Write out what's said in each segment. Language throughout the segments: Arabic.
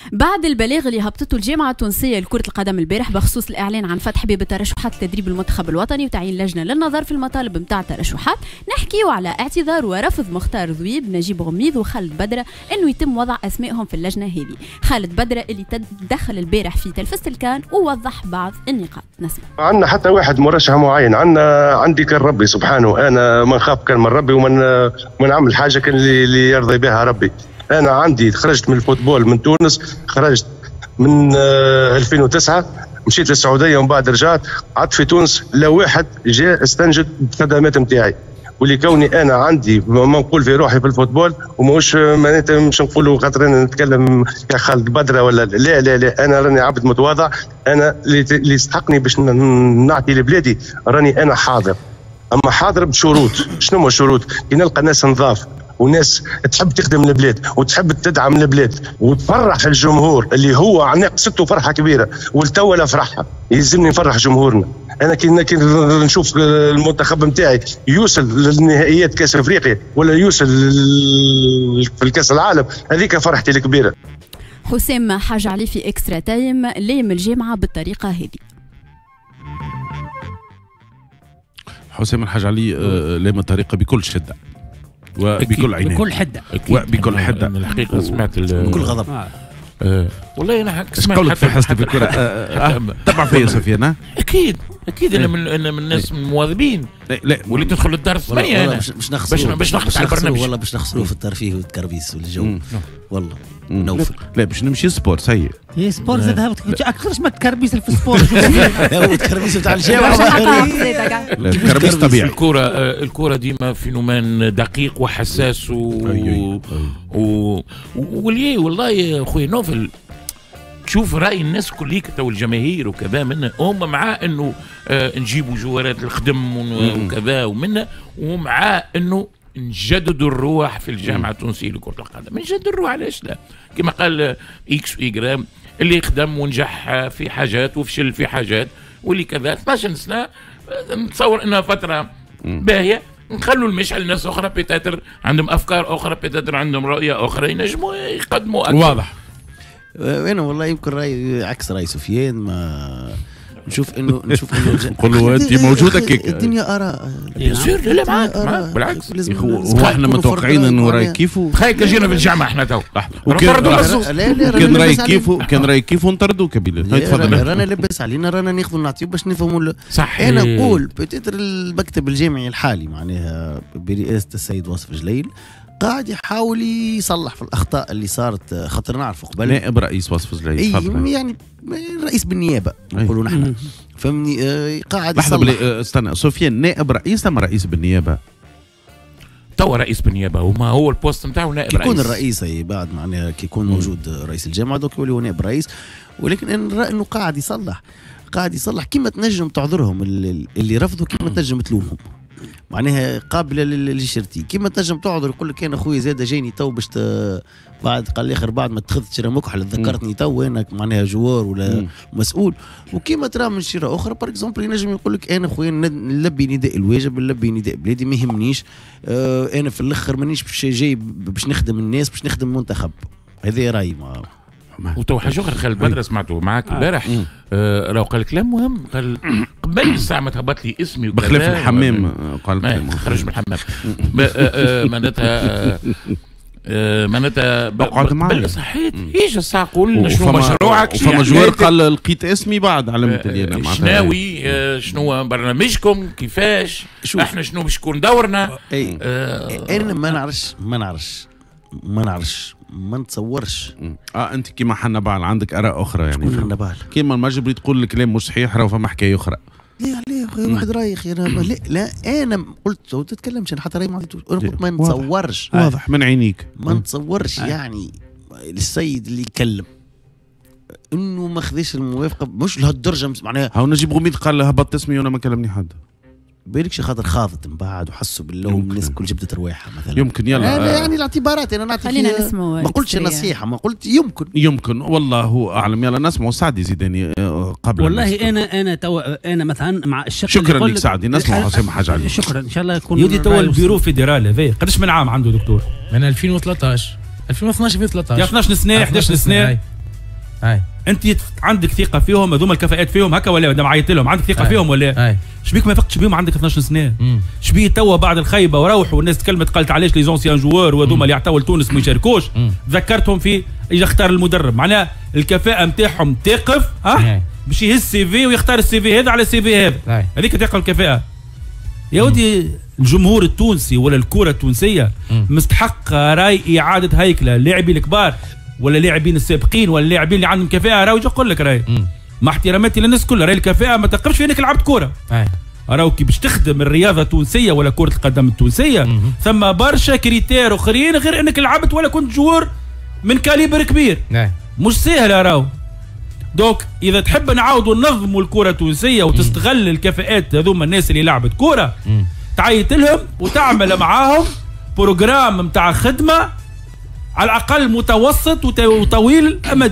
بعد البلاغ اللي هبطته الجامعة التونسية لكرة القدم البارح بخصوص الإعلان عن فتح باب الترشحات لتدريب المنتخب الوطني وتعيين لجنة للنظر في المطالب متاع الترشحات، نحكيو على اعتذار ورفض مختار ذويب، نجيب غميض وخالد بدرة إنه يتم وضع أسمائهم في اللجنة هذه. خالد بدرة اللي تدخل البارح في تلفزة الكان ووضح بعض النقاط. نسمع. عندنا حتى واحد مرشح معين، عندي كان ربي سبحانه، أنا ما نخاف كان من ربي ومن نعمل حاجة كان اللي يرضي بها ربي. أنا عندي خرجت من الفوتبول من تونس، خرجت من 2009 مشيت للسعودية ومن بعد رجعت قعدت في تونس، لا واحد جاء استنجد بالخدمات نتاعي، واللي كوني أنا عندي ما نقول في روحي في الفوتبول وماهوش معناتها مش نقولوا خاطر أنا نتكلم كخالد بدرة ولا لا لا لا، أنا راني عبد متواضع، أنا اللي يستحقني باش نعطي لبلادي راني أنا حاضر، أما حاضر بشروط. شنو هو الشروط؟ كي نلقى ناس نظاف وناس تحب تخدم البلاد وتحب تدعم البلاد وتفرح الجمهور اللي هو قصته فرحه كبيره والتو لا فرحها، يلزمني نفرح جمهورنا. انا كي نشوف المنتخب نتاعي يوصل للنهائيات كاس افريقيا ولا يوصل في الكاس العالم، هذيك فرحتي الكبيره. حسام حاج علي في اكسترا تايم لام الجامعه بالطريقه هذه. حسام الحاج علي لام الطريقه بكل شده وبكل عناية، بكل حده وبكل حده. الحقيقه سمعت بكل غضب. والله انا سمعت قولك في حصه الكره. تبع فيا سفيان. اكيد انا من الناس المواظبين. لا واللي تدخل الدار الثانيه انا باش نخلص على البرنامج والله باش نخسروا في الترفيه والتكربيس والجو والله نوفل. لا باش نمشي سبور سيء. هي سبور زاد هبط اكثرش ما التكربيس في السبور. هو التكربيس تاع الجامعه. التكربيس طبيعي. الكره ديما فينومين دقيق وحساس والله يا خويا نوفل، تشوف راي الناس كليك تو الجماهير وكذا منا هم مع انه نجيبوا جوارات الخدم وكذا ومنا، ومع انه نجددوا الروح في الجامعه التونسيه لكره القدم. نجددوا الروح علاش لا؟ كما قال اكس وإيجرام، اللي خدم ونجح في حاجات وفشل في حاجات واللي كذا 12 سنه، نتصور انها فتره باهيه. نخلوا المشعل لناس اخرى بيتاتر عندهم افكار اخرى، بيتاتر عندهم رؤيه اخرى ينجموا يقدموا اكثر. واضح. انا والله يمكن راي عكس راي سفيان، ما نشوف انه نقول له انت موجوده كيك. الدنيا اراء يصير. لا معاك بالعكس. هو احنا متوقعين انه راي كيفو. تخيل جينا في الجامعه احنا تو كان راي كيفو نطردوا كبيله. تفضل. رانا لاباس علينا، رانا ناخذوا نعطيو باش نفهموا. صح. انا نقول بتتر المكتب الجامعي الحالي معناها برئاسه السيد واصف جليل قاعد يحاول يصلح في الاخطاء اللي صارت، خاطر نعرفوا قبل نائب رئيس وصف جليل يعني رئيس بالنيابه نقولوا نحن، فهمني. قاعد يصلح. استنى سفيان، نائب رئيس ام رئيس بالنيابه؟ تو رئيس بالنيابه، وما هو البوست نتاعو نائب رئيس. يكون الرئيس بعد معناها كي يكون موجود رئيس الجامعه دوك يولي هو نائب رئيس، ولكن انا نرى انه قاعد يصلح كيما تنجم تعذرهم اللي رفضوا، كيما تنجم تلومهم معناها قابله للشرتي، كيما تنجم تعذر يقول لك انا خويا زاد جاني تو باش بعد قال لي اخر بعد ما اتخذت شرا مكحل ذكرتني تو انا معناها جوار ولا مسؤول. وكيما ترى من شيره اخرى بار اكزومبل ينجم يقول لك انا خويا نلبي نداء الواجب، نلبي نداء بلادي، ما يهمنيش انا في الاخر مانيش باش جاي باش نخدم الناس، باش نخدم المنتخب. هذا رايي. وتو حاجه اخرى خالد بدر سمعته معاك البارح، راهو قال كلام مهم، قال قبل الساعه ما تهبط لي اسمي بخلاف الحمام، قال خرج من الحمام معناتها بقعد صحيت يجي الساعه قول شنو مشروعك، فما جوار قال لقيت اسمي بعد علمت لي انا شناوي شنو برنامجكم كيفاش احنا شنو باش يكون دورنا. انا ما نعرفش ما نتصورش. انت كيما حنبال عندك اراء اخرى يعني. شكون حنبال؟ كيما المجبري تقول الكلام مش صحيح، راه فما حكايه اخرى. ليه واحد راي اخي. لا انا قلت تتكلمش انا حتى راي ما عطيتوش، انا قلت ما نتصورش. واضح من عينيك ما نتصورش يعني السيد اللي يتكلم انه ما خذيش الموافقه مش لهالدرجه معناها. هاو نجيب غميد قال هبطت اسمي وانا ما كلمني حد. بالكش خاطر خاضت من بعد وحسوا باللوم الناس الكل جبدت رواحها مثلا. يمكن يلا أنا يعني الاعتبارات انا نعطي خلينا نسمع. ما قلتش نصيحه، ما قلت يمكن والله هو اعلم. يلا نسمعوا سعدي زيداني قبل. والله انا مثلا مع الشق. شكرا لك سعدي. نسمع حسام حاج علي. شكرا ان شاء الله يكون. يودي تو البيرو فيدرالي هذا قداش من عام عنده دكتور؟ من 2013 2012 2013 يا 12 سنه 11 سنه انت عندك ثقه فيهم، هذوما الكفاءات فيهم هكا ولا دام عيطت لهم عندك ثقه فيهم ولا؟ شبيك ما فقتش بيهم عندك 12 سنه؟ شبيه توا بعد الخيبه وروحوا والناس تكلمت قالت علاش لي زونسيان جوار وهذوما اللي يعطوا لتونس ما يشاركوش؟ ذكرتهم في اجى اختار المدرب، معناها الكفاءه نتاعهم تقف باش يهز السي في ويختار السي في هذا على السي في هذا، هذيك تقل الكفاءه. يا ودي الجمهور التونسي ولا الكره التونسيه مستحق راي اعاده هيكله، اللاعبين الكبار ولا اللاعبين السابقين ولا اللاعبين اللي عندهم كفاءه راهو يقول لك راهي مع احتراماتي للناس كلها، راهي الكفاءه ما تقفش في انك لعبت كوره. راهو كي باش تخدم الرياضه التونسيه ولا كره القدم التونسيه ثم برشا كريتير اخرين غير انك لعبت ولا كنت جوار من كاليبر كبير. مش سهله راهو. دوك اذا تحب نعاودوا ننظموا الكره التونسيه وتستغل الكفاءات هذوما الناس اللي لعبت كوره، تعيط لهم وتعمل معاهم بروجرام نتاع خدمه على الاقل متوسط وطويل الامد.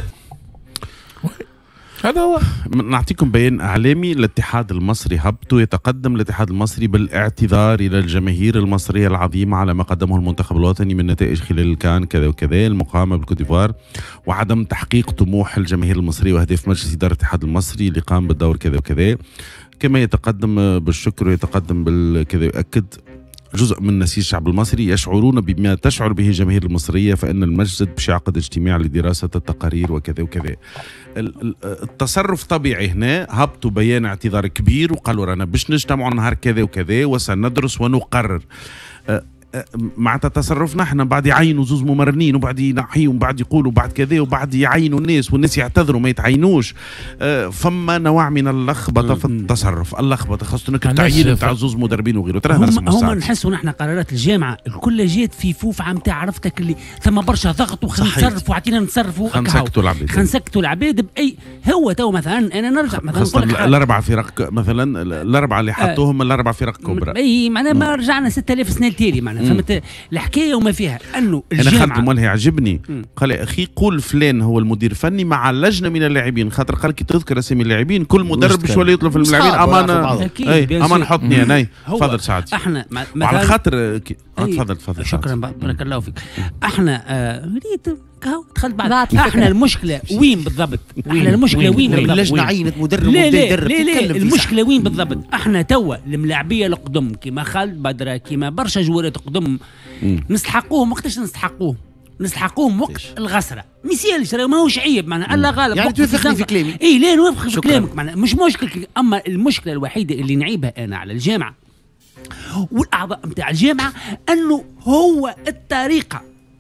هذا هو. نعطيكم بيان اعلامي، الاتحاد المصري هبط ويتقدم الاتحاد المصري بالاعتذار الى الجماهير المصريه العظيمه على ما قدمه المنتخب الوطني من نتائج خلال الكان كذا وكذا، المقامه بالكوت ديفوار، وعدم تحقيق طموح الجماهير المصريه واهداف مجلس اداره الاتحاد المصري اللي قام بالدور كذا وكذا. كما يتقدم بالشكر ويتقدم بالكذا، يؤكد جزء من نسيج الشعب المصري يشعرون بما تشعر به الجماهير المصرية، فإن المسجد باش يعقد اجتماع لدراسة التقارير وكذا وكذا. التصرف طبيعي هنا، هبطوا بيان اعتذار كبير وقالوا رانا باش نجتمعوا نهار كذا وكذا وسندرس ونقرر. معناتها تصرفنا احنا بعد يعينوا زوز ممرنين وبعد ينحيوا وبعد يقولوا بعد كذا وبعد يعينوا الناس والناس يعتذروا ما يتعينوش. فما نوع من اللخبطه في التصرف، اللخبطه خاصه انك التعيين نتاع زوز مدربين وغيره. ترى هم نحسوا نحن قرارات الجامعه الكل جات في فوفعه نتاع عرفتك اللي ثم برشا ضغط وخلينا نتصرفوا وعطينا نتصرفوا خنسكتوا العباد باي. هو تو مثلا انا نرجع مثلا الاربع فرق مثلا، الاربعه اللي حطوهم الاربع فرق كبرى، اي معناها ما رجعنا 6000 سنه التالي معناها فهمت الحكايه وما فيها انه الجامعه. انا خدت مالها يعجبني قال يا اخي قول فلان هو المدير الفني مع لجنه من اللاعبين، خاطر قال كي تذكر اسامي اللاعبين كل مدرب باش يولي يطلب في اللاعبين امان حطني انا. تفضل سعد. احنا على خاطر تفضل شكرا بارك الله فيك. احنا ريت دخلت بعد احنا المشكله وين بالضبط؟ احنا المشكله وين بالضبط؟ اللجنه عينت مدرب وبدا يدرب. لا المشكله وين بالضبط؟ احنا توا الملاعبيه القدم كيما خالد بدره كيما برشا جوارات قدم نستحقوهم. وقتاش نستحقوهم وقت الغسره ميسيالش ماهوش عيب معناها الله غالب. يعني توافقني في كلامي؟ اي لا نوافق في كلامك معناها مش مشكل. اما المشكله الوحيده اللي نعيبها انا على الجامعه والاعضاء نتاع الجامعه انه هو الطريقه،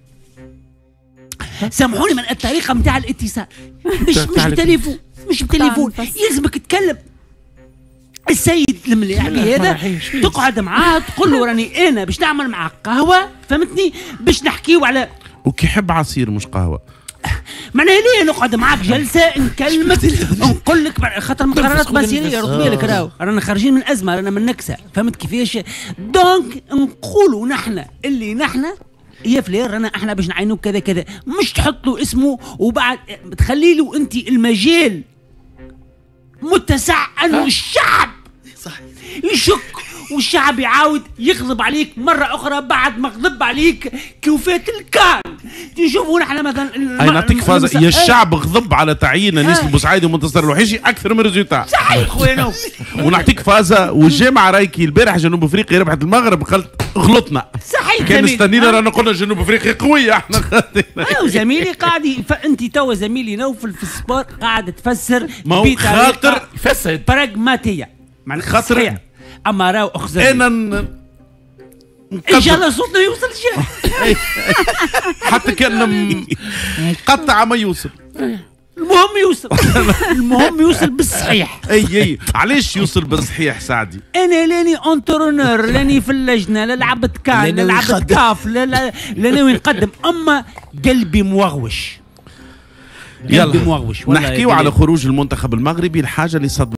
سامحوني من الطريقه نتاع الاتصال مش بتليفون يلزمك تكلم السيد الملاعبي هذا تقعد معاه تقول له راني انا باش نعمل معك قهوه فهمتني باش نحكيو على وكي يحب عصير مش قهوه معناها ليه نقعد معاك جلسه نكلمك نقول لك خاطر قرارات مصيريه رد بالك رانا خارجين من ازمه رانا من نكسه فهمت كيفاش. دونك نقولوا نحن اللي نحن يا فلان رانا احنا باش نعينوك كذا كذا، مش تحط له اسمه وبعد تخلي له انت المجال متسع انه الشعب صح يشك والشعب يعاود يغضب عليك مرة أخرى بعد ما غضب عليك كوفات الكان. تشوفوا نحن مثلا نعطيك فازة يا الشعب غضب على تعيين نيس البوسعيدي ومنتصر الوحيشي أكثر من ريزولتا. صحيح خويا ونعطيك فازة والجامعة رايكي البارح جنوب أفريقيا ربحت المغرب قالت غلطنا. صحيح كان استنينا رانا قلنا جنوب أفريقيا قوية احنا. زميلي قاعد أنت توا زميلي نوفل في السبور قاعد تفسر بطريقة براغماتية معنى خاطر اما راو اخزر انا ان شاء الله صوتنا يوصل شيء حتى كان مقطع ما يوصل. المهم يوصل بالصحيح. اي علاش يوصل بالصحيح سعدي؟ انا لاني انترونور لاني في اللجنه لا لعبت كان لا لعبت كاف لا ناوي نقدم اما قلبي موغوش. يلا نحكيو على خروج المنتخب المغربي، الحاجه اللي صدمت